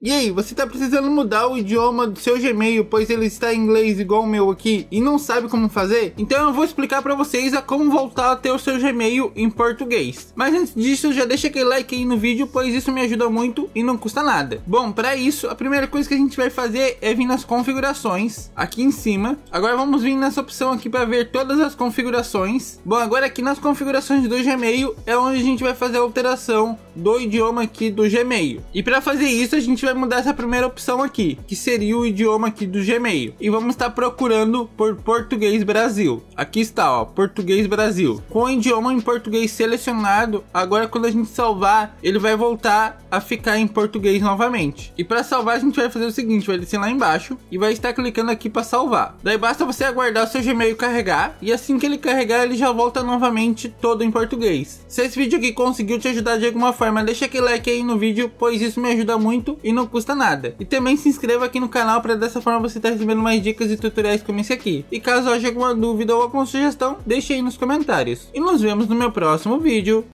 E aí, você tá precisando mudar o idioma do seu Gmail, pois ele está em inglês igual o meu aqui, e não sabe como fazer? Então eu vou explicar pra vocês a como voltar a ter o seu Gmail em português. Mas antes disso, já deixa aquele like aí no vídeo, pois isso me ajuda muito e não custa nada. Bom, pra isso, a primeira coisa que a gente vai fazer é vir nas configurações, aqui em cima. Agora vamos vir nessa opção aqui para ver todas as configurações. Bom, agora aqui nas configurações do Gmail é onde a gente vai fazer a alteração do idioma aqui do Gmail. E para fazer isso, a gente vai mudar essa primeira opção aqui, que seria o idioma aqui do Gmail. E vamos estar procurando por Português Brasil. Aqui está, ó, Português Brasil. Com o idioma em português selecionado, agora quando a gente salvar, ele vai voltar a ficar em português novamente. E para salvar, a gente vai fazer o seguinte, vai descer lá embaixo e vai estar clicando aqui para salvar. Daí basta você aguardar o seu Gmail carregar, e assim que ele carregar, ele já volta novamente todo em português. Se esse vídeo aqui conseguiu te ajudar de alguma forma, deixa aquele like aí no vídeo, pois isso me ajuda muito e não custa nada. E também se inscreva aqui no canal para dessa forma você estar recebendo mais dicas e tutoriais como esse aqui. E caso haja alguma dúvida ou alguma sugestão, deixe aí nos comentários. E nos vemos no meu próximo vídeo.